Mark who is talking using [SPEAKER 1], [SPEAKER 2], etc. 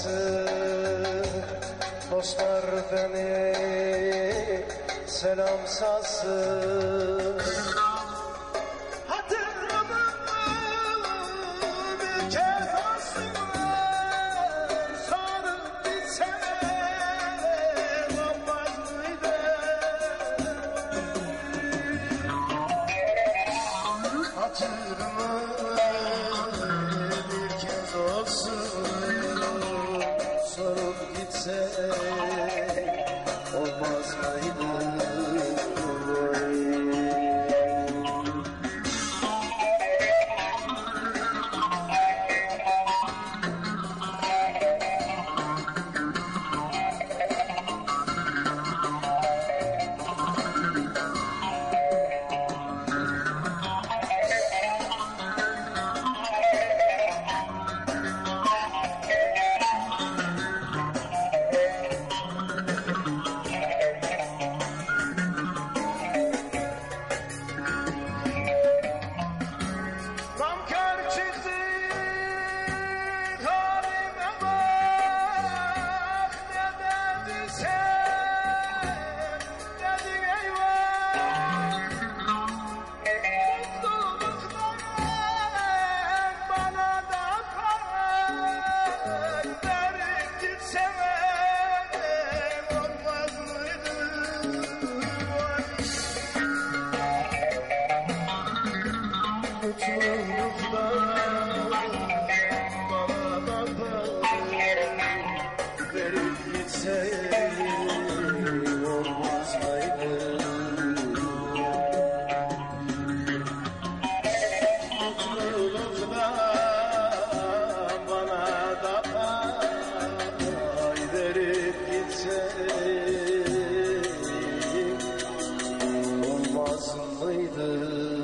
[SPEAKER 1] çalsın, dostlar beni selam salsın.
[SPEAKER 2] Hatırladın mı bir kez aslında sarıp gitsene olmaz mıydı?
[SPEAKER 1] Hatırımı bir kez olsun sorup gitse olmaz mıydı?
[SPEAKER 2] Namkar çıktı halime bak, ne dediysen dedin eyvah. Mutlulukların bana da pay verip gitsene olmaz mıydı?
[SPEAKER 1] Bana da verip gitseydin olmaz mıydı? Mutluluklar bana da pay verip gitseydin olmaz mıydı?